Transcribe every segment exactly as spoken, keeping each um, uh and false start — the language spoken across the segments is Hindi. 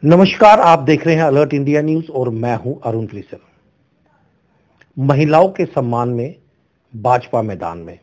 नमस्कार, आप देख रहे हैं अलर्ट इंडिया न्यूज और मैं हूं अरुण त्रिसर। महिलाओं के सम्मान में भाजपा मैदान में,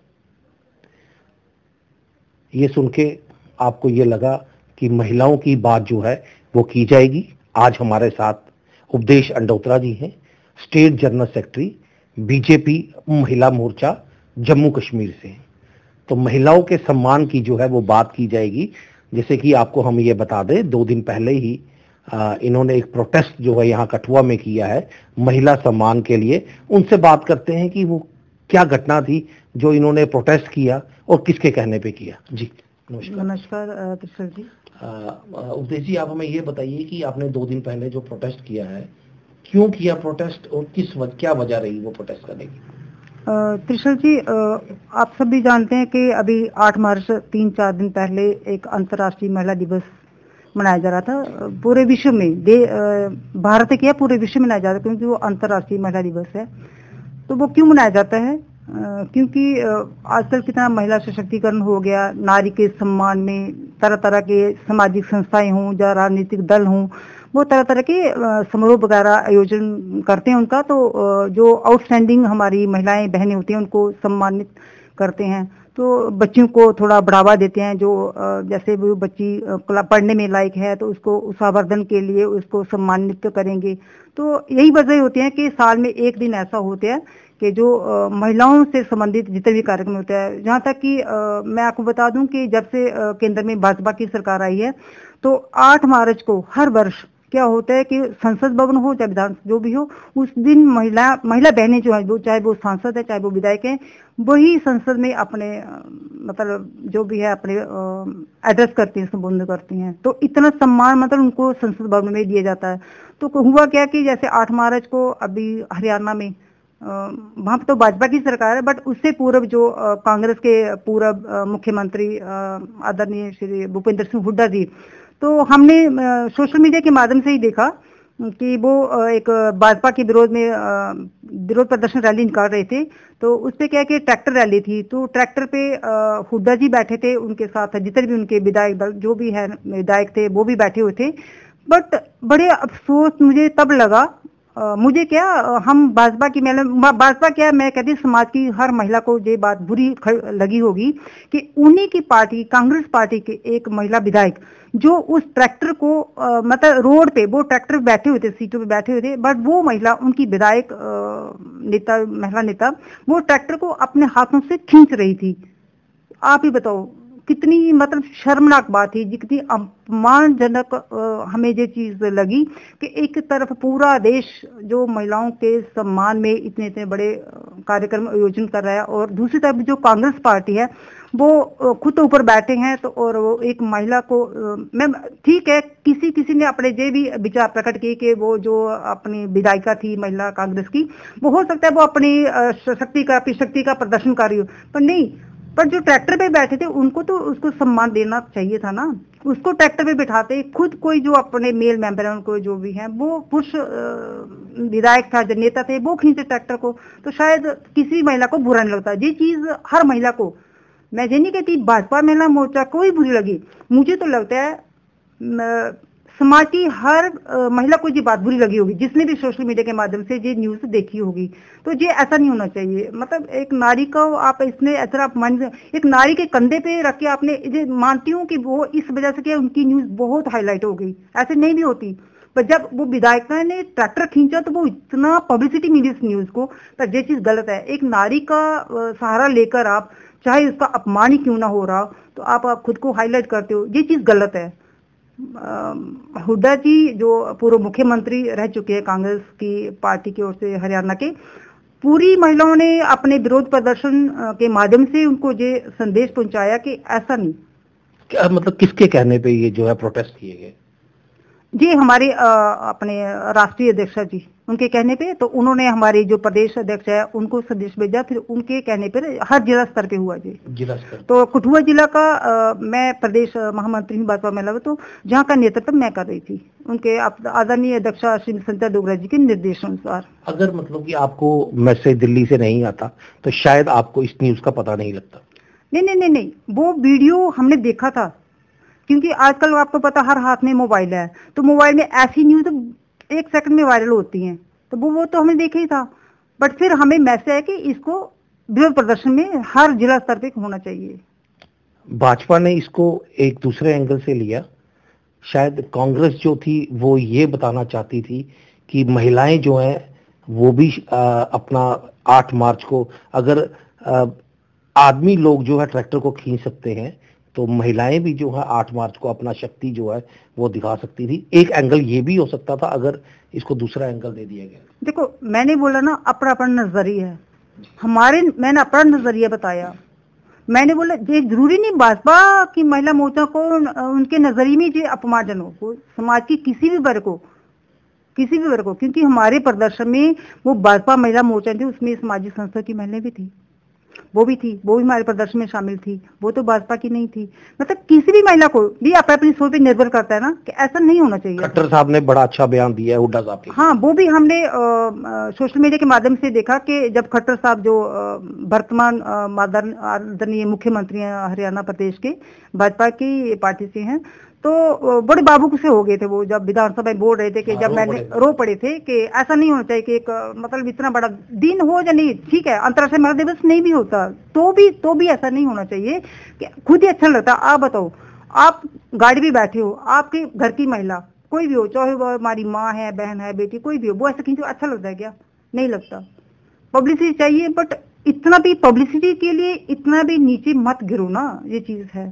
ये सुन के आपको ये लगा कि महिलाओं की बात जो है वो की जाएगी। आज हमारे साथ उपदेश अंडोत्रा जी हैं, स्टेट जनरल सेक्रेटरी बीजेपी महिला मोर्चा जम्मू कश्मीर से। तो महिलाओं के सम्मान की जो है वो बात की जाएगी। जैसे कि आपको हम ये बता दें, दो दिन पहले ही आ, इन्होंने एक प्रोटेस्ट जो है यहाँ कठुआ में किया है महिला सम्मान के लिए। उनसे बात करते हैं कि वो क्या घटना थी जो इन्होंने प्रोटेस्ट किया और किसके कहने पे किया। जी नमस्कार। नमस्कार त्रिशल जी। उपदेश जी, आप हमें ये बताइए कि आपने दो दिन पहले जो प्रोटेस्ट किया है, क्यों किया प्रोटेस्ट और किस वज, क्या वजह रही वो प्रोटेस्ट करने की? त्रिशल जी, आप सब भी जानते हैं कि अभी आठ मार्च तीन चार दिन पहले एक अंतर्राष्ट्रीय महिला दिवस मनाया जा रहा था पूरे विश्व में। दे भारत क्या पूरे विश्व में मनाया जा रहा है क्योंकि वो अंतर्राष्ट्रीय महिला दिवस है। तो वो क्यों मनाया जाता है? क्योंकि आजकल कितना महिला सशक्तिकरण हो गया, नारी के सम्मान में तरह तरह के सामाजिक संस्थाएं हों या राजनीतिक दल हों, वो तरह तरह के समारोह वगैरह आयोजन करते हैं उनका। तो जो आउटस्टैंडिंग हमारी महिलाएं बहनें होती हैं उनको सम्मानित करते हैं। तो बच्चियों को थोड़ा बढ़ावा देते हैं, जो जैसे वो बच्ची पढ़ने में लायक है तो उसको उत्साहवर्धन के लिए उसको सम्मानित करेंगे। तो यही वजह होती है कि साल में एक दिन ऐसा होता है कि जो महिलाओं से संबंधित जितने भी कार्यक्रम होते हैं। जहाँ तक कि मैं आपको बता दूं कि जब से केंद्र में भाजपा की सरकार आई है तो आठ मार्च को हर वर्ष क्या होता है कि संसद भवन हो चाहे विधान जो भी हो, उस दिन महिला महिला बहनें जो है, वो चाहे वो सांसद है चाहे वो विधायक है, वही संसद में अपने मतलब जो भी है अपने एड्रेस करती हैं, संबोधन करती हैं। तो इतना सम्मान मतलब उनको संसद भवन में दिया जाता है। तो हुआ क्या कि जैसे आठ मार्च को अभी हरियाणा में वहां तो भाजपा की सरकार है, बट उससे पूर्व जो कांग्रेस के पूर्व मुख्यमंत्री आदरणीय श्री भूपेंद्र सिंह हुड्डा जी, तो हमने सोशल मीडिया के माध्यम से ही देखा कि वो एक भाजपा के विरोध में विरोध प्रदर्शन रैली निकाल रहे थे। तो उस पे क्या कि ट्रैक्टर रैली थी, तो ट्रैक्टर पे हुड्डा जी बैठे थे, उनके साथ जितने भी उनके विधायक दल जो भी है विधायक थे वो भी बैठे हुए थे। बट बड़े अफसोस मुझे तब लगा, Uh, मुझे क्या हम भाजपा की महिला भाजपा क्या मैं कहती समाज की हर महिला को ये बात बुरी लगी होगी कि उन्हीं की पार्टी कांग्रेस पार्टी के एक महिला विधायक जो उस ट्रैक्टर को आ, मतलब रोड पे वो ट्रैक्टर बैठे हुए थे, सीटों पे बैठे हुए थे, बट वो महिला उनकी विधायक नेता महिला नेता वो ट्रैक्टर को अपने हाथों से खींच रही थी। आप ही बताओ कितनी मतलब शर्मनाक बात थी, जितनी अपमानजनक हमें ये चीज लगी कि एक तरफ पूरा देश जो महिलाओं के सम्मान में इतने इतने बड़े कार्यक्रम आयोजन कर रहा है और दूसरी तरफ जो कांग्रेस पार्टी है वो खुद तो ऊपर बैठे हैं। तो और वो एक महिला को मैं ठीक है किसी किसी ने अपने ये भी विचार प्रकट किए कि वो जो अपनी विधायिका थी महिला कांग्रेस की, वो हो सकता है वो अपनी शक्ति का अपनी शक्ति का प्रदर्शन कर रही हो, पर नहीं, पर जो ट्रैक्टर पे बैठे थे उनको तो उसको सम्मान देना चाहिए था ना। उसको ट्रैक्टर पे बिठाते खुद कोई जो अपने मेल मेंबर है उनको जो भी हैं वो पुरुष विधायक था जो नेता थे वो खींचे ट्रैक्टर को, तो शायद किसी महिला को बुरा नहीं लगता। ये चीज हर महिला को, मैं ये नहीं कहती भाजपा महिला मोर्चा कोई बुरी लगी, मुझे तो लगता है समाज की हर आ, महिला को ये बात बुरी लगी होगी जिसने भी सोशल मीडिया के माध्यम से ये न्यूज देखी होगी। तो ये ऐसा नहीं होना चाहिए। मतलब एक नारी को आप इसने ऐसा आप मान एक नारी के कंधे पे रख के आपने ये मानती हूँ कि वो इस वजह से कि उनकी न्यूज बहुत हाईलाइट हो गई, ऐसे नहीं भी होती। पर जब वो विधायिका ने ट्रैक्टर खींचा तो वो इतना पब्लिसिटी मिली इस न्यूज को, पर ये चीज गलत है। एक नारी का सहारा लेकर आप चाहे उसका अपमान ही क्यों ना हो रहा तो आप, आप खुद को हाईलाइट करते हो, ये चीज गलत है। हुड्डा जी जो पूर्व मुख्यमंत्री रह चुके हैं कांग्रेस की पार्टी की ओर से हरियाणा के, पूरी महिलाओं ने अपने विरोध प्रदर्शन के माध्यम से उनको ये संदेश पहुंचाया कि ऐसा नहीं। क्या मतलब किसके कहने पे ये जो है प्रोटेस्ट किए गए? जी हमारे आ, अपने राष्ट्रीय अध्यक्ष जी उनके कहने पे, तो उन्होंने हमारे जो प्रदेश अध्यक्ष है उनको संदेश भेजा, फिर उनके कहने पर हर जिला स्तर पे हुआ जी। जिला स्तर तो कठुआ जिला का आ, मैं प्रदेश महामंत्री हूँ भाजपा महिला, तो जहाँ का नेतृत्व मैं कर रही थी उनके आदरणीय अध्यक्ष श्री संजय डोगरा जी के निर्देशानुसार। अगर मतलब कि आपको मैसेज दिल्ली से नहीं आता तो शायद आपको इस न्यूज का पता नहीं लगता। नहीं नहीं नहीं नहीं वो वीडियो हमने देखा था क्योंकि आजकल आपको पता हर हाथ में मोबाइल है, तो मोबाइल में ऐसी न्यूज एक सेकंड में वायरल होती हैं, तो वो वो तो हमने देखा ही था। बट फिर हमें मैसेज है कि इसको विरोध प्रदर्शन में हर जिला स्तर पे होना चाहिए। भाजपा ने इसको एक दूसरे एंगल से लिया, शायद कांग्रेस जो थी वो ये बताना चाहती थी कि महिलाएं जो हैं वो भी आ, अपना आठ मार्च को, अगर आ, आदमी लोग जो है ट्रैक्टर को खींच सकते हैं तो महिलाएं भी जो है आठ मार्च को अपना शक्ति जो है वो दिखा सकती थी। एक एंगल ये भी हो सकता था अगर इसको दूसरा एंगल दे दिया गया। देखो मैंने बोला ना, अपना अपना नजरिया है हमारे, मैंने अपना नजरिया बताया। मैंने बोला ये जरूरी नहीं भाजपा की महिला मोर्चा को उनके नजरिए में जो अपमानजन हो, को समाज की किसी भी वर्ग को किसी भी वर्ग को, क्योंकि हमारे प्रदर्शन में वो भाजपा महिला मोर्चा थी, उसमें सामाजिक संस्था की महिलाएं भी थी, वो भी थी, वो भी हमारे प्रदर्शन में शामिल थी, वो तो भाजपा की नहीं थी। मतलब किसी भी महिला को भी अपने अपनी सोच पे निर्भर करता है ना कि ऐसा नहीं होना चाहिए। खट्टर साहब ने बड़ा अच्छा बयान दिया है हुड्डा साहब के। हाँ, वो भी हमने सोशल मीडिया के माध्यम से देखा कि जब खट्टर साहब जो वर्तमान आदरणीय मुख्यमंत्री हैं हरियाणा प्रदेश के, भाजपा की पार्टी से हैं, तो बड़े बाबू से हो गए थे वो, जब विधानसभा में बोल रहे थे कि जब मैंने रो पड़े थे कि ऐसा नहीं होना चाहिए कि एक मतलब इतना बड़ा दिन हो या नहीं, ठीक है अंतर्राष्ट्रीय महिला दिवस नहीं भी होता तो भी तो भी ऐसा नहीं होना चाहिए कि खुद ही अच्छा लगता। आप बताओ, आप गाड़ी में बैठे हो, आपके घर की महिला कोई भी हो, चाहे वो हमारी माँ है, बहन है, बेटी कोई भी हो, वो ऐसा खींचो, अच्छा लगता है क्या? नहीं लगता। पब्लिसिटी चाहिए, बट इतना भी पब्लिसिटी के लिए इतना भी नीचे मत गिरो ना, ये चीज है।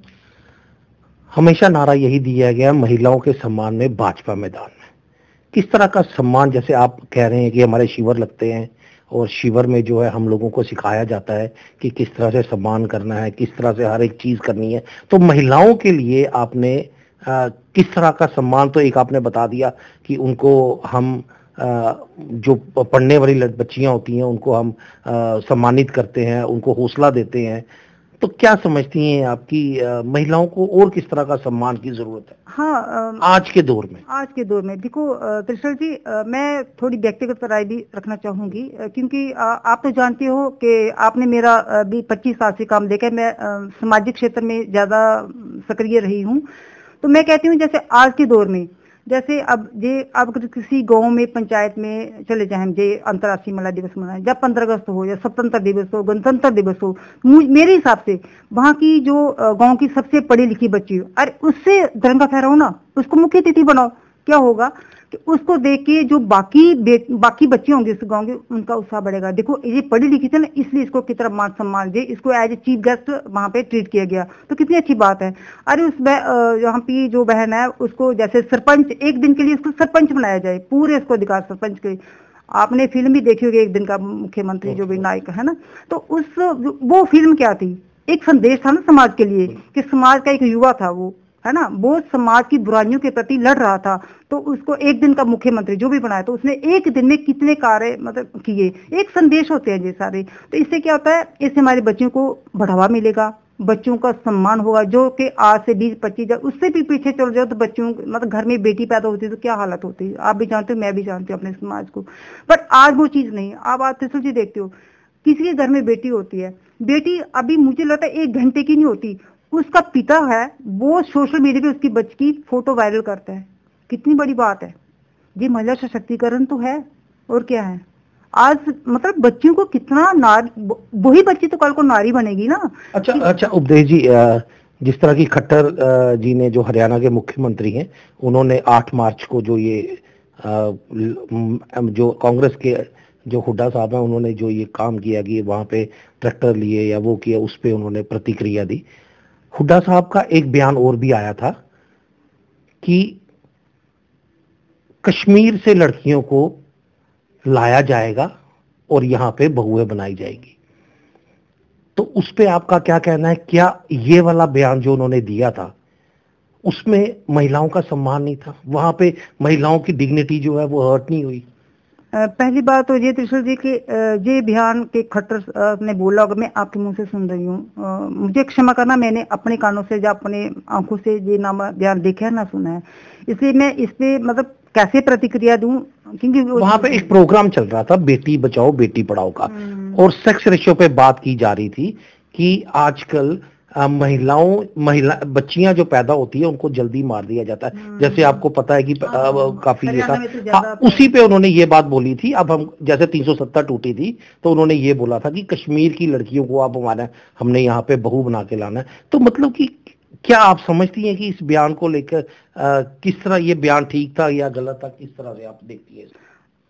हमेशा नारा यही दिया गया महिलाओं के सम्मान में भाजपा मैदान में। किस तरह का सम्मान, जैसे आप कह रहे हैं कि हमारे शिविर लगते हैं और शिविर में जो है हम लोगों को सिखाया जाता है कि किस तरह से सम्मान करना है, किस तरह से हर एक चीज करनी है, तो महिलाओं के लिए आपने आ, किस तरह का सम्मान, तो एक आपने बता दिया कि उनको हम आ, जो पढ़ने वाली बच्चियां होती हैं उनको हम आ, सम्मानित करते हैं, उनको हौसला देते हैं, तो क्या समझती हैं आपकी महिलाओं को और किस तरह का सम्मान की जरूरत है? हाँ, आ, आज के दौर में आज के दौर में देखो त्रिशल जी, आ, मैं थोड़ी व्यक्तिगत राय भी रखना चाहूंगी, क्योंकि आ, आप तो जानते हो कि आपने मेरा भी पच्चीस साल से काम देखा है, मैं सामाजिक क्षेत्र में ज्यादा सक्रिय रही हूँ। तो मैं कहती हूँ जैसे आज के दौर में, जैसे अब ये अब किसी गांव में पंचायत में चले जाए, जे अंतर्राष्ट्रीय महिला दिवस मनाए, जब पंद्रह अगस्त हो या स्वतंत्र दिवस हो, गणतंत्र दिवस हो, मेरे हिसाब से वहाँ की जो गांव की सबसे पढ़ी लिखी बच्ची हो, अरे उससे तिरंगा फहराओ ना, उसको मुख्य अतिथि बनाओ। क्या होगा कि उसको देख के जो बाकी बाकी बच्चे होंगे उस गांव के, उनका उत्साह बढ़ेगा। देखो ये पढ़ी लिखी थी ना, इसलिए इसको कितना मान सम्मान दे, इसको एज ए चीफ गेस्ट वहां पे ट्रीट किया गया, तो कितनी अच्छी बात है। अरे उस यहाँ पे जो बहन है उसको जैसे सरपंच, एक दिन के लिए उसको सरपंच बनाया जाए, पूरे उसको अधिकार सरपंच के। आपने फिल्म भी देखी होगी एक दिन का मुख्यमंत्री जो भी नायक है ना, तो उस वो फिल्म क्या थी, एक संदेश था ना समाज के लिए, कि समाज का एक युवा था वो, है ना, वो समाज की बुराइयों के प्रति लड़ रहा था, तो उसको एक दिन का मुख्यमंत्री जो भी बनाया, तो उसने एक दिन में कितने कार्य मतलब किए। एक संदेश होते हैं ये सारे, तो इससे क्या होता है, इससे हमारे बच्चों को बढ़ावा मिलेगा, बच्चों का सम्मान होगा, जो कि आज से बीस पच्चीस उससे भी पीछे चल जाओ तो बच्चों मतलब घर में बेटी पैदा होती है तो क्या हालत होती है, आप भी जानते हो, मैं भी जानती हूँ अपने समाज को। बट आज वो चीज नहीं है। आप आज त्रिशूल जी देखते हो, किसी के घर में बेटी होती है, बेटी अभी मुझे लगता है एक घंटे की नहीं होती, उसका पिता है वो सोशल मीडिया पे उसकी बच्ची की फोटो वायरल करता है, कितनी बड़ी बात है। ये महिला सशक्तिकरण तो है, और क्या है। आज मतलब बच्चियों को कितना नारी, वही बच्ची तो कल को नारी बनेगी ना। अच्छा अच्छा उपदेश जी, जिस तरह की खट्टर जी ने, जो हरियाणा के मुख्यमंत्री हैं, उन्होंने आठ मार्च को जो ये जो कांग्रेस के जो हुड्डा साहब हैं, उन्होंने जो ये काम किया कि वहां पे ट्रैक्टर लिए या वो किया, उस पर उन्होंने प्रतिक्रिया दी। हुड्डा साहब का एक बयान और भी आया था कि कश्मीर से लड़कियों को लाया जाएगा और यहां पे बहुएं बनाई जाएगी, तो उस पे आपका क्या कहना है? क्या ये वाला बयान जो उन्होंने दिया था उसमें महिलाओं का सम्मान नहीं था? वहां पे महिलाओं की डिग्निटी जो है वो हर्ट नहीं हुई? पहली बात तो ये त्रिशूल जी के ये बयान के खट्टर ने बोला, अगर मैं आपके मुंह से सुन रही हूँ, मुझे क्षमा करना, मैंने अपने कानों से या अपने आंखों से ये नाम बयान देखा है ना सुना है, इसलिए मैं इस पे मतलब कैसे प्रतिक्रिया दूं, क्योंकि वहां पे एक प्रोग्राम चल रहा था बेटी बचाओ बेटी पढ़ाओ का, और सेक्स रेशियो पे बात की जा रही थी कि आजकल आ, महिलाओं महिला बच्चियां जो पैदा होती है उनको जल्दी मार दिया जाता है, जैसे आपको पता है कि आ, काफी ये था। हाँ, उसी पे उन्होंने ये बात बोली थी। अब हम जैसे तीन सौ सत्तर टूटी थी तो उन्होंने ये बोला था कि कश्मीर की लड़कियों को आप हमारा हमने यहाँ पे बहू बना के लाना है। तो मतलब कि क्या आप समझती हैं कि इस बयान को लेकर किस तरह ये बयान ठीक था या गलत था, किस तरह से आप देखती है?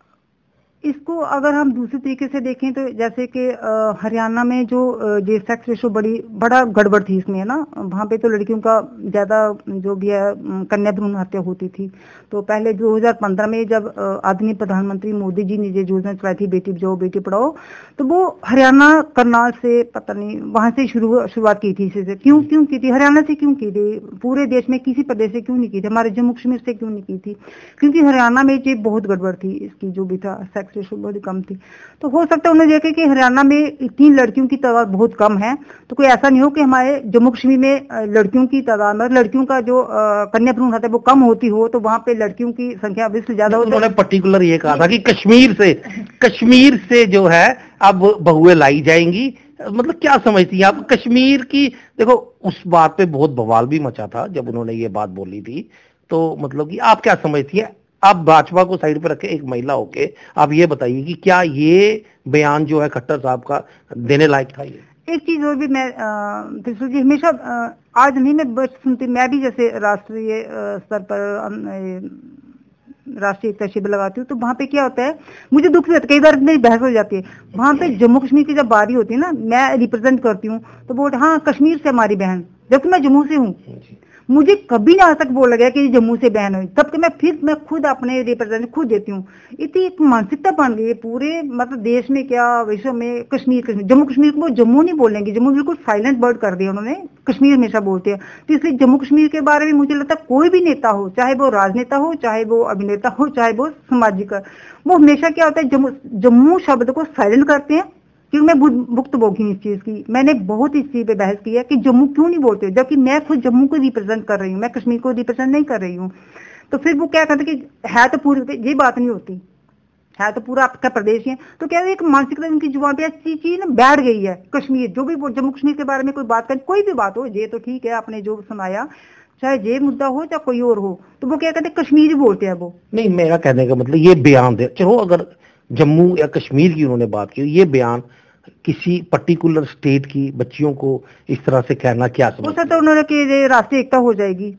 इसको अगर हम दूसरे तरीके से देखें तो जैसे कि हरियाणा में जो जे सेक्स रेशो बड़ी बड़ा गड़बड़ थी इसमें, है ना। वहाँ पे तो लड़कियों का ज्यादा जो भी है कन्या भ्रूण हत्या होती थी। तो पहले दो हज़ार पंद्रह में जब आदरणीय प्रधानमंत्री मोदी जी ने ये योजना चलाई थी बेटी बचाओ बेटी पढ़ाओ, तो वो हरियाणा करनाल से पता नहीं वहां से शुरू शुरुआत की थी। इसी से क्यों क्यों की थी, हरियाणा से क्यों की थी, पूरे देश में किसी प्रदेश से क्यों नहीं की थी, हमारे जम्मू कश्मीर से क्यों नहीं की थी? क्योंकि हरियाणा में ये बहुत गड़बड़ थी, इसकी जो भी था सेक्स रेशो बहुत कम थी। तो हो सकता है उन्होंने देखे कि हरियाणा में इतनी लड़कियों की तादाद बहुत कम है, तो कोई ऐसा नहीं हो कि हमारे जम्मू कश्मीर में लड़कियों की तादाद में लड़कियों का जो कन्या भ्रूण हत्या वो कम होती हो, तो वहां पे लड़कियों की संख्या बीस से ज्यादा हो। उन्होंने पर्टिकुलर ये कहा था कि कश्मीर से कश्मीर से जो है अब बहुएं लाई जाएंगी। मतलब क्या समझती हैं आप कश्मीर की? देखो उस बात पे बहुत बवाल भी मचा था जब उन्होंने ये बात बोली थी। तो मतलब कि आप क्या समझती हैं? आप भाजपा को साइड पे रखे एक महिला होके आप ये बताइए कि क्या ये बयान जो है खट्टर साहब का देने लायक था? ये एक चीज और भी मैं त्रिशूल जी हमेशा आज नहीं मैं बस सुनती, मैं भी जैसे राष्ट्रीय स्तर पर राष्ट्रीय एकता शिविर लगाती हूँ, तो वहाँ पे क्या होता है मुझे दुख भी होता है, कई बार मेरी बहस हो जाती है। वहाँ पे जम्मू कश्मीर की जब बारी होती है ना, मैं रिप्रेजेंट करती हूँ, तो बोलते हाँ कश्मीर से हमारी बहन, जबकि मैं जम्मू से हूँ। मुझे कभी ना आज तक बोला गया कि जम्मू से बहन हुई, तब कि मैं फिर मैं खुद अपने रिप्रेजेंट खुद देती हूँ। इतनी एक मानसिकता बन गई है पूरे मतलब देश में, क्या विश्व में, कश्मीर कश्मीर जम्मू कश्मीर को जम्मू नहीं बोलेंगे, जम्मू बिल्कुल साइलेंट वर्ड कर दिया उन्होंने, कश्मीर हमेशा बोलते हैं। तो इसलिए जम्मू कश्मीर के बारे में मुझे लगता है कोई भी नेता हो, चाहे वो राजनेता हो, चाहे वो अभिनेता हो, चाहे वो सामाजिक, वो हमेशा क्या होता है जम्मू जम्मू शब्द को साइलेंट करते हैं। क्योंकि मैं भुक्तभोगी इस चीज की, मैंने बहुत इस चीज पे बहस की है कि जम्मू क्यों नहीं बोलते, जबकि मैं खुद जम्मू को रिप्रेजेंट कर रही हूँ, मैं कश्मीर को रिप्रेजेंट नहीं कर रही हूँ। तो फिर वो क्या कहते कि है तो पूरी, ये बात नहीं होती, है तो पूरा आपका प्रदेश ही है। तो क्या एक मानसिकता उनकी जुबान पे ऐसी चीज ना बैठ गई है। कश्मीर जो भी जम्मू कश्मीर के बारे में कोई बात कर, कोई भी बात हो, ये तो ठीक है आपने जो सुनाया, चाहे ये मुद्दा हो चाहे कोई और हो, तो वो क्या कहते हैं कश्मीर ही बोलते हैं वो। नहीं, मेरा कहने का मतलब ये बयान दे, चलो अगर जम्मू या कश्मीर की उन्होंने बात की, ये बयान किसी पर्टिकुलर स्टेट की बच्चियों को इस तरह से कहना क्या समझ? हो सकता है उन्होंने कि राष्ट्रीय एकता हो जाएगी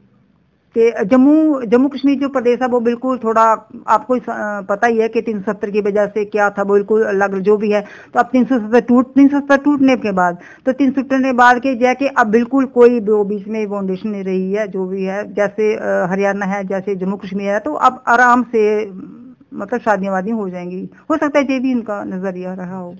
कि जम्मू जम्मू कश्मीर जो प्रदेश है वो बिल्कुल थोड़ा आपको पता ही है कि तीन सौ सत्तर की वजह से क्या था, बिल्कुल अलग जो भी है। तो अब तीन सौ सत्तर टूट तीन सौ सत्तर टूटने के बाद तो तीन सौ टूटने के बाद के जाके अब बिल्कुल कोई बीच में फाउंडेशन नहीं रही है, जो भी है जैसे हरियाणा है जैसे जम्मू कश्मीर है, तो अब आराम से मतलब शादियां वादियां हो जाएंगी। हो सकता है ये भी इनका नजरिया रहा हो।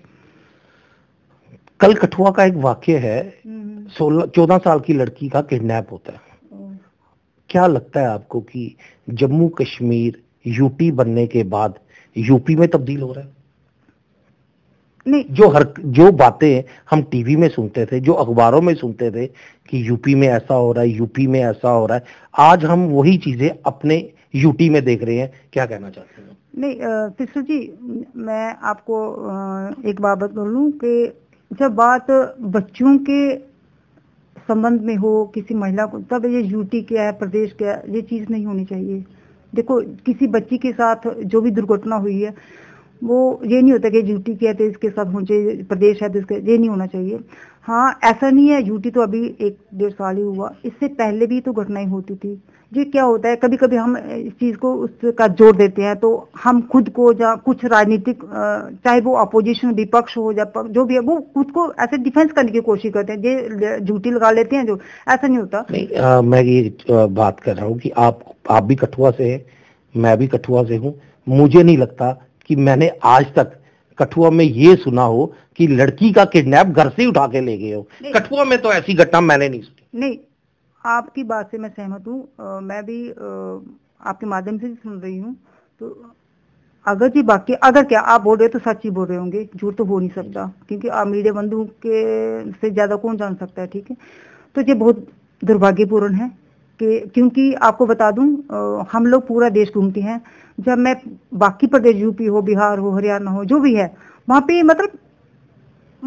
कल कठुआ का एक वाक्य है, सोलह चौदह साल की लड़की का किडनैप होता है। क्या लगता है आपको कि जम्मू कश्मीर यूटी बनने के बाद यूपी में तब्दील हो रहा है? नहीं, जो हर जो बातें हम टीवी में सुनते थे, जो अखबारों में सुनते थे कि यूपी में ऐसा हो रहा है, यूपी में ऐसा हो रहा है, आज हम वही चीजें अपने यूटी में देख रहे हैं। क्या कहना चाहते हैं? नहीं तिरसू जी, मैं आपको एक बात बोलूं कि जब बात बच्चों के संबंध में हो किसी महिला को, तब ये यूटी क्या है प्रदेश क्या है ये चीज नहीं होनी चाहिए। देखो किसी बच्ची के साथ जो भी दुर्घटना हुई है वो ये नहीं होता कि यूटी क्या है तो इसके साथ होना चाहिए, प्रदेश है तो इसके, ये नहीं होना चाहिए। हाँ ऐसा नहीं है, यूटी तो अभी एक डेढ़ साल ही हुआ, इससे पहले भी तो घटनाएं होती थी। ये क्या होता है कभी कभी हम इस चीज को उसका जोड़ देते हैं, तो हम खुद को या कुछ राजनीतिक चाहे वो अपोजिशन विपक्ष हो या जो भी है वो खुद को ऐसे डिफेंस करने की कोशिश करते हैं, ये ड्यूटी लगा लेते हैं, जो ऐसा नहीं होता। नहीं आ, मैं ये बात कर रहा हूँ कि आप आप भी कठुआ से है, मैं भी कठुआ से हूँ। मुझे नहीं लगता कि मैंने आज तक कठुआ में ये सुना हो कि लड़की का किडनैप घर से उठा के ले गए हो। कठुआ में तो ऐसी घटना मैंने नहीं सुनी। नहीं, आपकी बात से मैं सहमत हूँ, मैं भी आ, आपके माध्यम से सुन रही हूँ। तो अगर जी बाकी अगर क्या आप बोल रहे हो तो सच ही बोल रहे होंगे, झूठ तो हो नहीं सकता, क्योंकि आप मीडिया बंधु के से ज्यादा कौन जान सकता है। ठीक है, तो ये बहुत दुर्भाग्यपूर्ण है कि क्योंकि आपको बता दूं हम लोग पूरा देश घूमते हैं, जब मैं बाकी प्रदेश यूपी हो, बिहार हो, हरियाणा हो, जो भी है वहाँ पे मतलब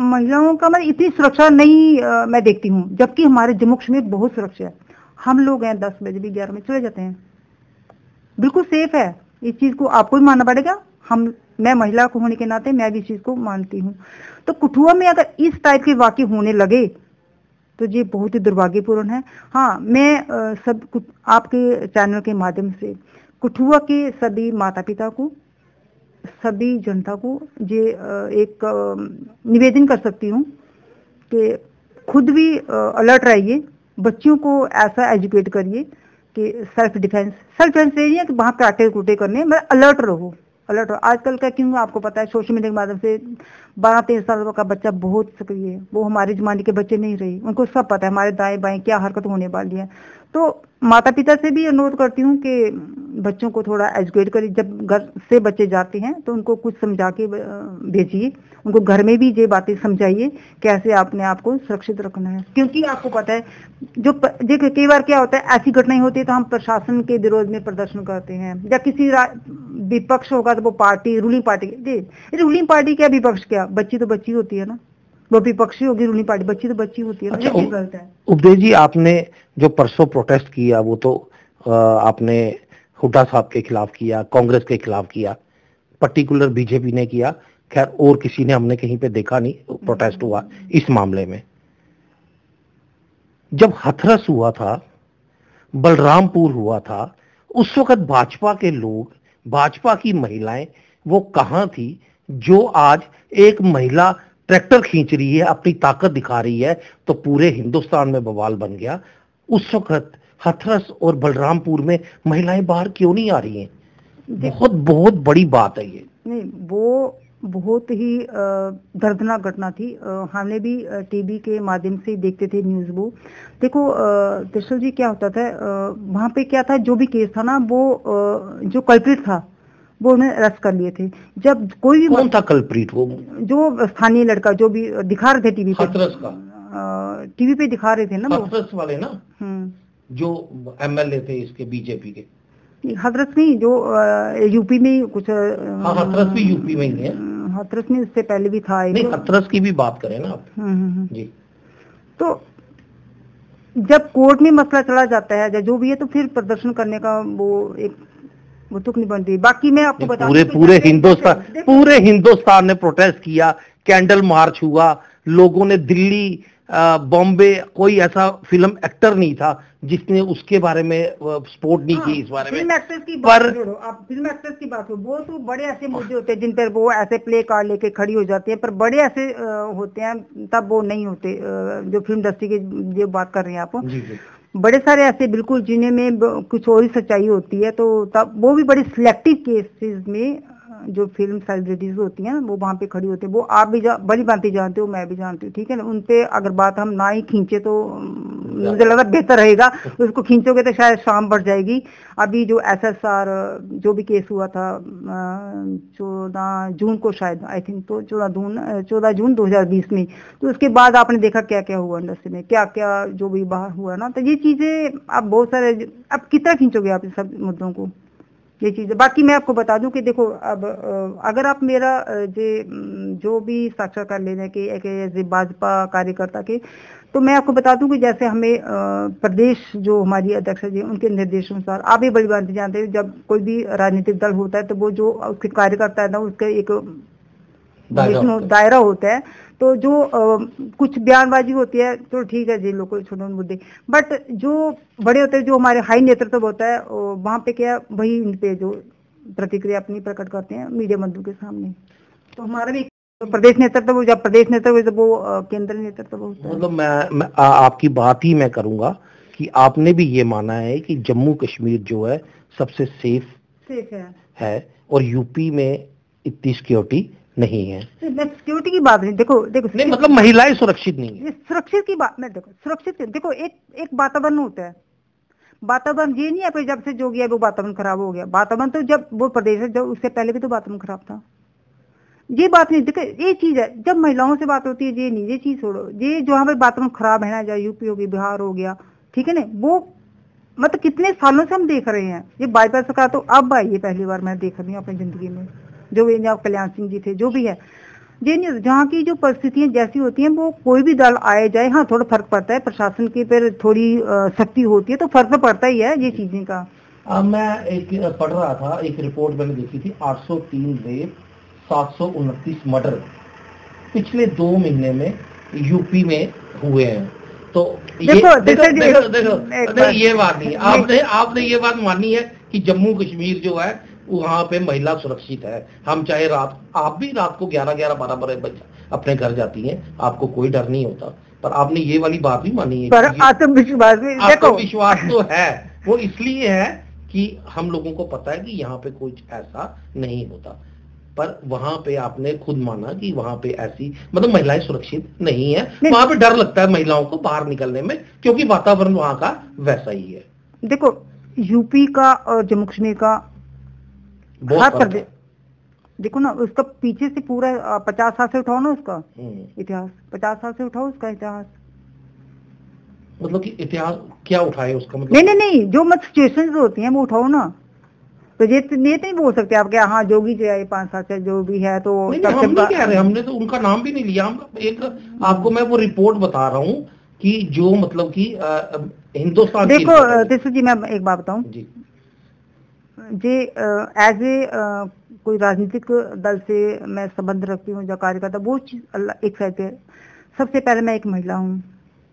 महिलाओं का मैं इतनी सुरक्षा नहीं आ, मैं देखती हूँ, जबकि हमारे जम्मू कश्मीर बहुत सुरक्षा है। हम लोग हैं दस बजे भी ग्यारह बजे चले जाते हैं, बिल्कुल सेफ है। इस चीज को आपको भी मानना पड़ेगा। हम मैं महिला को होने के नाते मैं भी इस चीज को मानती हूँ। तो कठुआ में अगर इस टाइप के वाकये होने लगे तो ये बहुत ही दुर्भाग्यपूर्ण है। हाँ, मैं आ, सब कुछ आपके चैनल के माध्यम से कठुआ के सभी माता पिता को, सभी जनता को ये एक निवेदन कर सकती हूँ कि खुद भी अलर्ट रहिए, बच्चियों को ऐसा एजुकेट करिए कि सेल्फ डिफेंस सेल्फ डिफेंस नहीं है कि वहाँ काटे कूटे करने, मतलब अलर्ट रहो, अलर्ट रहो। आजकल का क्यों आपको पता है, सोशल मीडिया के माध्यम से बारह तेरह साल का बच्चा बहुत सक्रिय है, वो हमारे जमाने के बच्चे नहीं रहे, उनको सब पता है हमारे दाएं बाएं क्या हरकत होने वाली है। तो माता पिता से भी अनुरोध करती हूँ कि बच्चों को थोड़ा एजुकेट करिए। जब घर से बच्चे जाते हैं तो उनको कुछ समझा के भेजिए, उनको घर में भी ये बातें समझाइए कैसे अपने आप को सुरक्षित रखना है। क्योंकि आपको पता है जो देखिए कई बार क्या होता है, ऐसी घटनाएं होती है तो हम प्रशासन के विरोध में प्रदर्शन करते हैं, या किसी विपक्ष होगा तो वो पार्टी रूलिंग पार्टी, जी रूलिंग पार्टी क्या विपक्ष क्या, बच्ची तो बच्ची होती है ना, वो विपक्षी होगी रूलिंग पार्टी, बच्ची तो बच्ची होती है ना। अच्छा, ये गलत है। उपदेश जी, आपने जो परसों प्रोटेस्ट किया वो तो आपने हुड्डा साहब के खिलाफ किया, कांग्रेस के खिलाफ किया, पर्टिकुलर बीजेपी ने किया, खैर और किसी ने हमने कहीं पे देखा नहीं प्रोटेस्ट हुआ इस मामले में। जब हथरस हुआ था, बलरामपुर हुआ था, उस वक्त भाजपा के लोग, भाजपा की महिलाएं वो कहां थी जो आज एक महिला ट्रैक्टर खींच रही है, अपनी ताकत दिखा रही है तो पूरे हिंदुस्तान में बवाल बन गया। उस वक्त हथरस और बलरामपुर में महिलाएं बाहर क्यों नहीं आ रही हैं? बहुत बहुत बड़ी बात है ये। नहीं, वो बहुत ही दर्दनाक घटना थी। आ, हमने भी टीवी के माध्यम से देखते थे न्यूज। वो देखो त्रिशल जी, क्या होता था वहां पे, क्या था जो भी केस था ना, वो आ, जो कल्प्रिट था वो उन्हें अरेस्ट कर लिए थे। जब कोई भी कौन था कल्प्रिट? वो जो स्थानीय लड़का जो भी दिखा रहे थे टीवी पे, हथरस का टीवी पे दिखा रहे थे ना, वो हथरस वाले ना, जो एमएलए थे इसके बीजेपी के। हथरस नहीं, जो यूपी में कुछ, हाँ हथरस भी यूपी में ही है। हथरस में इससे पहले भी था एक। नहीं, हथरस की भी बात करें ना आप। जी। तो जब कोर्ट में मसला चला जाता है या जो भी है, तो फिर प्रदर्शन करने का वो एक वो तुक नहीं बनती। बाकी मैं आपको बता पूरे पूरे हिंदुस्तान पूरे हिंदुस्तान ने प्रोटेस्ट किया, कैंडल मार्च हुआ, लोगों ने दिल्ली, बॉम्बे, कोई ऐसा फिल्म एक्टर नहीं था जिसने उसके बारे में सपोर्ट नहीं की। इस बारे में फिल्म एक्टर्स की बात करो, आप फिल्म एक्टर्स की बात करो, वो तो बड़े ऐसे मुद्दे होते हैं जिन पर वो ऐसे प्ले कार्ड लेके खड़ी हो जाती है, पर बड़े ऐसे होते हैं तब वो नहीं होते। जो फिल्म इंडस्ट्री की जो बात कर रहे हैं आप, जी जी। बड़े सारे ऐसे बिल्कुल जिन्हें में कुछ और ही सच्चाई होती है, तो तब वो भी बड़ी सिलेक्टिव केसेस में जो फिल्म सेलिब्रिटीज होती हैं वो वहाँ पे खड़ी होती है। वो आप भी बड़ी बातें जानते हो, मैं भी जानती हूँ, ठीक है ना। उनपे अगर बात हम ना ही खींचे तो मुझे लगा बेहतर रहेगा। उसको खींचोगे तो शायद शाम बढ़ जाएगी। अभी जो एस एस आर जो भी केस हुआ था चौदह जून को शायद, आई थिंक, तो चौदह जून चौदह जून दो हजार बीस में, तो उसके बाद आपने देखा क्या क्या हुआ इंडस्ट्री में, क्या क्या जो भी बाहर हुआ ना। तो ये चीजें आप बहुत सारे, अब कितना खींचोगे आप इन सब मुद्दों को, ये चीज़। बाकी मैं आपको बता दूं कि देखो, अब अगर आप मेरा जे जो भी साक्षात्कार लेने के एक भाजपा कार्यकर्ता के, तो मैं आपको बता दूं कि जैसे हमें प्रदेश जो हमारी अध्यक्ष जी उनके निर्देशानुसार, आप भी बड़ी बात जानते हैं, जब कोई भी राजनीतिक दल होता है तो वो जो उसके कार्यकर्ता है ना, उसका एक दायरा होता है। तो जो आ, कुछ बयानबाजी होती है तो ठीक है जी, लोग छोटे मुद्दे, बट जो बड़े होते हैं, जो हमारे हाई नेतृत्व होता है, वहाँ पे क्या वही इन पे जो प्रतिक्रिया अपनी प्रकट करते हैं मीडिया बंधु के सामने। तो हमारा भी तो प्रदेश नेतृत्व, जब प्रदेश नेतृत्व जब वो केंद्र नेतृत्व होता है। मतलब मैं, मैं आ, आपकी बात ही मैं करूंगा कि आपने भी ये माना है कि जम्मू कश्मीर जो है सबसे सेफ सेफ है, है और यूपी में इतनी सिक्योरिटी नहीं है। मैं सिक्योरिटी की बात नहीं, देखो देखो नहीं, मतलब महिलाएं सुरक्षित नहीं है। सुरक्षित की बात मैं, देखो सुरक्षित, देखो एक एक वातावरण होता है। वातावरण ये नहीं है जब से जो गया वो वातावरण खराब हो गया। वातावरण तो जब वो प्रदेश है, जब उससे पहले भी तो वातावरण खराब था। ये बात नहीं, देखो ये चीज है, जब महिलाओं से बात होती है, ये नहीं, ये चीज छोड़ो, ये जो हमारे वातावरण खराब है ना, चाहे यूपी हो गई, बिहार हो गया, ठीक है ना, वो मतलब कितने सालों से हम देख रहे हैं। ये बाईपास का तो अब आई है, पहली बार मैं देख रही हूँ अपनी जिंदगी में, जो ये कल्याण सिंह जी थे, जो भी है। ये नहीं, जहाँ की जो परिस्थितियां जैसी होती हैं वो कोई भी दल आए जाए, हाँ थोड़ा फर्क पड़ता है, प्रशासन की पर थोड़ी सख्ती होती है तो फर्क तो पड़ता ही है ये चीजें का। अब मैं एक पढ़ रहा था, एक रिपोर्ट मैंने देखी थी, आठ सौ तीन रेप, सात सौ उनतीस मर्डर पिछले दो महीने में यूपी में हुए हैं। तो ये देखो देखो देखो देखो, देखो, देखो देखो ये बात नहीं, आपने आपने ये बात मानी है कि जम्मू कश्मीर जो है वहाँ पे महिला सुरक्षित है। हम चाहे रात, आप भी रात को ग्यारह ग्यारह बारह बारह बजे अपने घर जाती हैं, आपको कोई डर नहीं होता, पर आपने ये वाली बात भी मानी है। पर आत्मविश्वास भी देखो, आत्मविश्वास तो है, वो इसलिए है कि हम लोगों को पता है कि यहाँ पे कुछ ऐसा नहीं होता, पर वहां पे आपने खुद माना कि वहां पे ऐसी मतलब महिलाएं सुरक्षित नहीं है, वहां पे डर लगता है महिलाओं को बाहर निकलने में, क्योंकि वातावरण वहां का वैसा ही है। देखो यूपी का और जम्मू कश्मीर का बहुत फर्क है। देखो ना, उसका पीछे से पूरा पचास साल से उठाओ ना उसका इतिहास, पचास साल से उठाओ उसका इतिहास। मतलब कि इतिहास क्या उठाए उसका मतलब? नहीं नहीं नहीं, जो मत सिचुएशंस होती हैं वो उठाओ ना, तो ये ये नहीं बोल सकते आप क्या हाँ जोगी जो है पांच साल से जो भी है तो नहीं, नहीं, हम नहीं कह रहे, हमने तो उनका नाम भी नहीं लिया। हम एक आपको मैं वो रिपोर्ट बता रहा हूँ कि जो मतलब कि हिंदुस्तान, देखो तेसु जी मैं एक बात बताऊं जी, जे एज ए कोई राजनीतिक दल से मैं संबंध रखती हूँ, जो कार्यकर्ता, वो चीज अल्लाह एक साइड पे। सबसे पहले मैं एक महिला हूँ,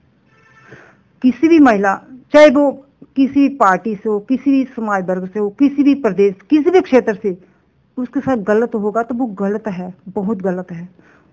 किसी भी महिला चाहे वो किसी भी पार्टी से हो, किसी भी समाज वर्ग से हो, किसी भी प्रदेश, किसी भी क्षेत्र से, उसके साथ गलत होगा तो वो गलत है, बहुत गलत है,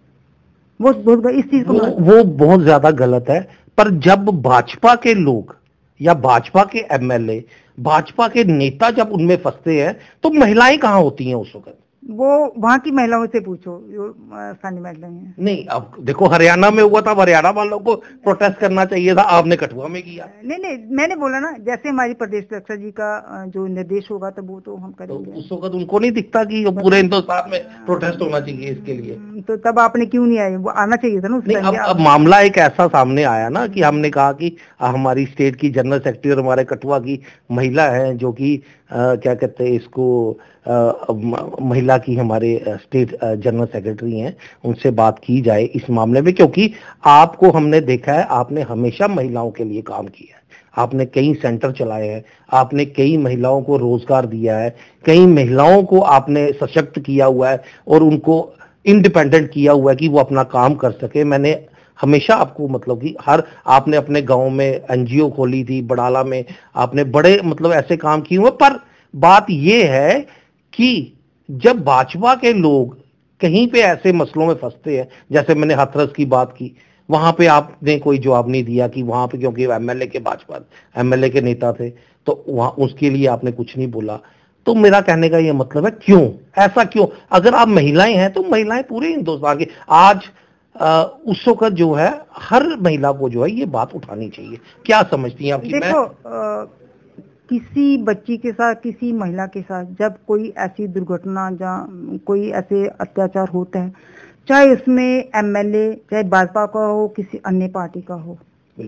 वो बहुत इस चीज को वो, वो बहुत ज्यादा गलत है। पर जब भाजपा के लोग या भाजपा के एमएलए, भाजपा के नेता जब उनमें फंसते हैं तो महिलाएं कहाँ होती हैं उस वक्त? वो वहां की महिलाओं से पूछो, जो स्थानीय महिलाएं हैं। नहीं, अब देखो हरियाणा में हुआ था, हरियाणा वालों को प्रोटेस्ट करना चाहिए था, आपने कठुआ में किया। नहीं नहीं, मैंने बोला ना जैसे हमारी प्रदेश अध्यक्ष जी का जो निर्देश होगा तो वो तो हम करेंगे। तो उस वक्त उनको नहीं दिखता कि पूरे हिंदुस्तान में प्रोटेस्ट होना चाहिए इसके लिए? तो तब आपने क्यों नहीं आए? वो आना चाहिए था ना उस टाइम। अब, अब मामला एक ऐसा सामने आया ना कि हमने कहा कि हमारी स्टेट की जनरल सेक्रेटरी और हमारे कठुआ की महिला है जो कि क्या कहते हैं इसको, आ, महिला की हमारे स्टेट जनरल सेक्रेटरी हैं, उनसे बात की जाए इस मामले में, क्योंकि आपको हमने देखा है आपने हमेशा महिलाओं के लिए काम किया है, आपने कई सेंटर चलाए हैं, आपने कई महिलाओं को रोजगार दिया है, कई महिलाओं को आपने सशक्त किया हुआ है और उनको इंडिपेंडेंट किया हुआ है कि वो अपना काम कर सके। मैंने हमेशा आपको मतलब कि हर, आपने अपने गांव में एनजीओ खोली थी, बड़ाला में आपने बड़े मतलब ऐसे काम किए हुए। पर बात ये है कि जब भाजपा के लोग कहीं पे ऐसे मसलों में फंसते हैं, जैसे मैंने हाथरस की बात की, वहां पे आपने कोई जवाब नहीं दिया कि वहां पे क्योंकि एमएलए के भाजपा एमएलए के नेता थे तो वहां उसके लिए आपने कुछ नहीं बोला। तो मेरा कहने का ये मतलब है क्यों ऐसा, क्यों? अगर आप महिलाएं हैं तो महिलाएं पूरे हिंदुस्तान की आज आ, उस वक्त जो है हर महिला को जो है ये बात उठानी चाहिए। क्या समझती हैं आप? देखो मैं... आ, किसी बच्ची के साथ, किसी महिला के साथ जब कोई ऐसी दुर्घटना या कोई ऐसे अत्याचार होता है, चाहे उसमें एमएलए, चाहे भाजपा का हो, किसी अन्य पार्टी का हो,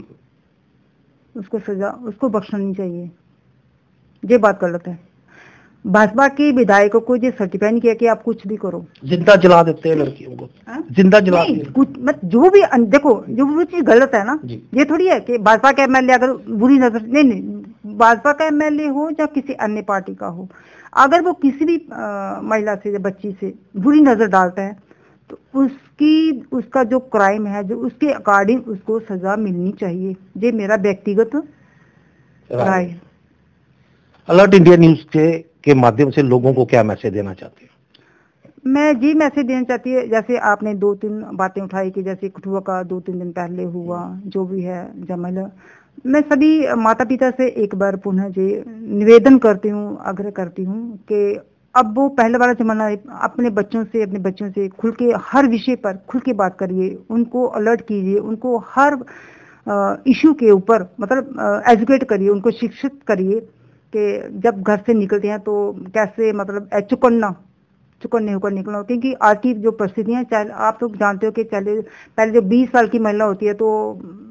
बिल्कुल उसको सजा, उसको बख्शना नहीं चाहिए। ये बात गलत है। भाजपा के विधायकों को ये सर्टिफाई नहीं किया कि आप कुछ भी करो, जिंदा जला देते हैं लड़कियों को, हा? जिंदा जला कुछ मत, जो भी देखो जो भी चीज गलत है ना, ये थोड़ी है कि भाजपा का एमएलए अगर बुरी नजर, नहीं नहीं, भाजपा का एमएलए हो या किसी अन्य पार्टी का हो, अगर वो किसी भी आ, महिला से या बच्ची से बुरी नजर डालता है तो उसकी, उसका जो क्राइम है, जो उसके अकॉर्डिंग उसको सजा मिलनी चाहिए। ये मेरा व्यक्तिगत राय है। अलर्ट इंडिया न्यूज के के माध्यम से लोगों को क्या मैसेज देना चाहते हैं? मैं जी मैसेज देना चाहती है, जैसे आपने दो तीन बातें उठाई कि जैसे कठुआ का दो तीन दिन पहले हुआ, जो भी है जमल, मैं सभी माता पिता से एक बार पुनः जी निवेदन करती हूँ, आग्रह करती हूँ कि अब वो पहले वाला जमाना, अपने बच्चों से अपने बच्चों से खुल के हर विषय पर खुल के बात करिए, उनको अलर्ट कीजिए, उनको हर इशू के ऊपर मतलब एजुकेट करिए, उनको शिक्षित करिए कि जब घर से निकलते हैं तो कैसे मतलब चुकन्ना चुकन्ने होकर निकलना, क्योंकि आज की जो परिस्थितियां, चाहे आप लोग जानते हो कि चले पहले जो बीस साल की महिला होती है तो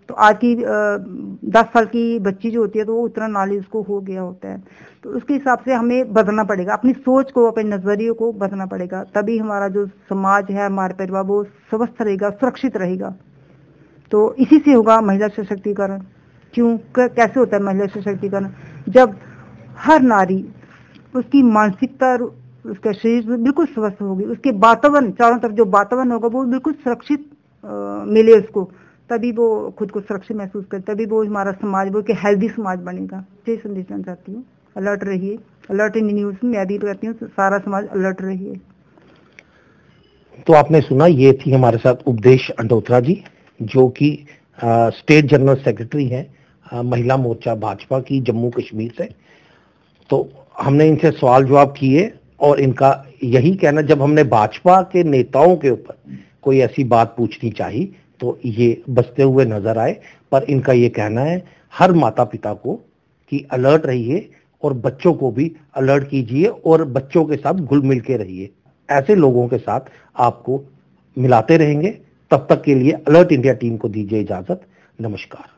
तो आज की दस साल की बच्ची जो होती है तो वो उतना नॉलेज उसको हो गया होता है, तो उसके हिसाब से हमें बदलना पड़ेगा, अपनी सोच को, अपने नजरिए को बदलना पड़ेगा, तभी हमारा जो समाज है, हमारे परिवार वो स्वस्थ रहेगा, सुरक्षित रहेगा। तो इसी से होगा महिला सशक्तिकरण। क्यों, कैसे होता है महिला सशक्तिकरण? जब हर नारी, उसकी मानसिकता, उसका शरीर बिल्कुल स्वस्थ होगी, उसके वातावरण, चारों तरफ जो वातावरण होगा वो बिल्कुल सुरक्षित मिले उसको, तभी वो खुद को सुरक्षित महसूस करे, तभी वो हमारा समाज वो एक हेल्दी समाज बनेगा। ये संदेश देना चाहती हूँ। अलर्ट रहिए, अलर्ट इन न्यूज में मैं भी कहती हूँ, सारा समाज अलर्ट रहिए। तो आपने सुना, ये थी हमारे साथ उपदेश अंडोत्रा जी, जो कि स्टेट जनरल सेक्रेटरी हैं महिला मोर्चा भाजपा की जम्मू कश्मीर से। तो हमने इनसे सवाल जवाब किए और इनका यही कहना, जब हमने भाजपा के नेताओं के ऊपर कोई ऐसी बात पूछनी चाहिए तो ये बसते हुए नजर आए, पर इनका ये कहना है हर माता पिता को कि अलर्ट रहिए और बच्चों को भी अलर्ट कीजिए और बच्चों के साथ घुल मिल के रहिए। ऐसे लोगों के साथ आपको मिलाते रहेंगे। तब तक के लिए अलर्ट इंडिया टीम को दीजिए इजाजत। नमस्कार।